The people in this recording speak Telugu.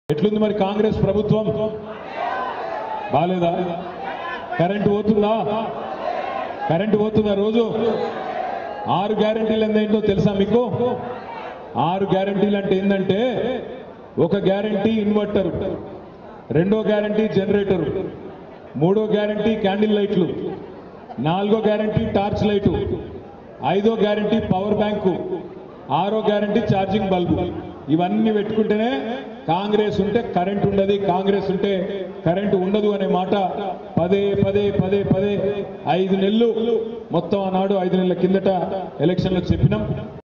ఎట్లుంది మరి కాంగ్రెస్ ప్రభుత్వం? బాలేదా? కరెంటు పోతుందా? కరెంటు పోతుందా? రోజు 6 గ్యారెంటీలు ఏంటో తెలుసా మీకు? 6 గ్యారెంటీలు అంటే ఏంటంటే, ఒక గ్యారెంటీ ఇన్వర్టర్, రెండో గ్యారెంటీ జనరేటర్, మూడో గ్యారెంటీ క్యాండిల్ లైట్లు, నాలుగో గ్యారెంటీ టార్చ్ లైటు, ఐదో గ్యారెంటీ పవర్ బ్యాంకు, ఆరో గ్యారెంటీ ఛార్జింగ్ బల్బు. ఇవన్నీ పెట్టుకుంటేనే కాంగ్రెస్ ఉంటే కరెంట్ ఉండదు, కాంగ్రెస్ ఉంటే కరెంటు ఉండదు అనే మాట పదే పదే పదే పదే 5 నెలలు మొత్తం ఆనాడు 5 నెలల కిందట ఎలక్షన్లో చెప్పినాం.